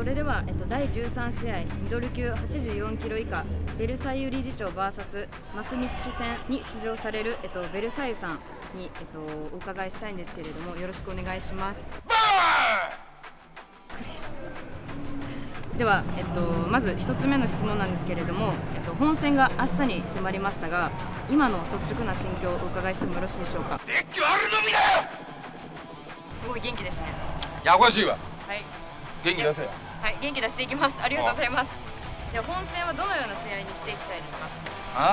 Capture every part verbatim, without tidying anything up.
れでは、えっと、だいじゅうさん試合ミドル級はちじゅうよんキロ以下ベルサイユ理事長 ブイエス 増美月戦に出場される、えっと、ベルサイユさんに、えっと、お伺いしたいんですけれども、よろしくお願いします。では、えっと、まずひとつめの質問なんですけれども、えっと、本戦が明日に迫りましたが、今の率直な心境をお伺いしてもよろしいでしょうか。 熱狂あるのみだよ。 すごい元気ですね。 やこしいわ。 はい。 元気出せよ。 はい、元気出していきます。ありがとうございます。じゃあ本戦はどのような試合にしていきたいですか。 あ？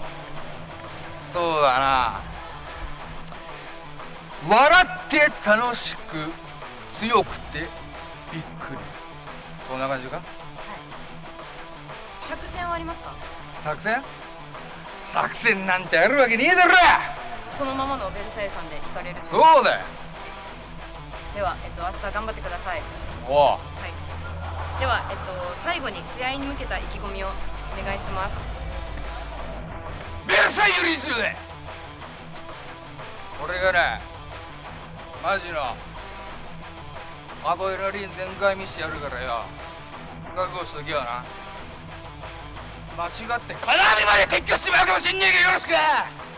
そうだな。笑って楽しく強くてびっくり。そんな感じか？はい。 作戦はありますか？ 作戦？作戦なんてあるわけねえだろ。 そのままのベルサイユさんで行かれる。 そうだよ。 では、えっと、明日頑張ってください。 おう。 はい。では、えっと、最後に試合に向けた意気込みをお願いします。 ベルサイユ理事長だ。これがね、マジのアドレナリン全開見してやるからよ。覚悟しときよな。間違って金網まで撤去してまうかもしんねえけどよろしく。